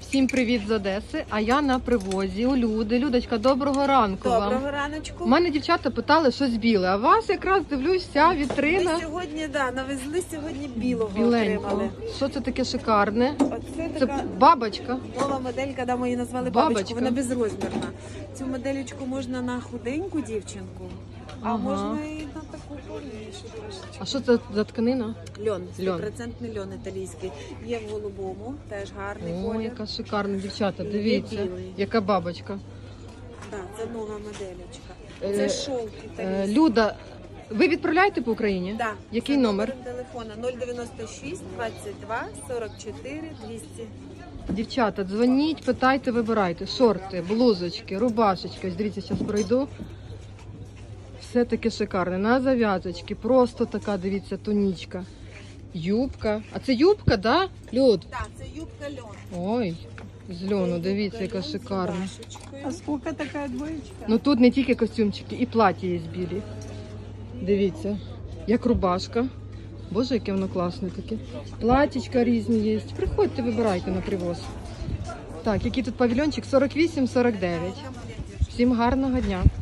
Всім привіт з Одеси, а я на привозі у Люди. Людочка, доброго ранку вам. Доброго раночку. У мене дівчата питали щось біле, а вас якраз дивлюсь, вся вітрина. Ми сьогодні, навезли сьогодні білого Біленько. отримали. Що це таке шикарне? Оце Це така бабочка. нова моделька, ми її назвали Бабочка. бабочку, вона безрозмірна. Цю моделечку можна на худеньку дівчинку, а можна і на таку повнішу трошечки. А що це за тканина? Льон, Льон. 100% льон італійський. Є в голубому, теж гарний О, колір. яка шикарна дівчата, Є дивіться, білий. яка бабочка. Так, це нова моделечка. Е, Це шовк італійський. Люда, ви відправляєте по Україні? Да. Який Це номер? телефона 096 22 44 200. Дівчата, дзвоніть, питайте, вибирайте. Шорти, блузочки, рубашечки. Ось дивіться, зараз пройду. Все таке шикарне. На зав'язочки. Просто така, дивіться, тунічка. Юбка. А це юбка, да, Люд? Так, це юбка льон. Ой, з льону, дивіться, яка Юбка льон з шикарна. рубашечкою. А сколько такая двоечка? Ну тут не тільки костюмчики, і платі є білі. Дивіться, як рубашка. Боже, яке воно класне таке. Платічка різні є. Приходьте, вибирайте на привоз. Так, який тут павільйончик? 48-49. Всім гарного дня.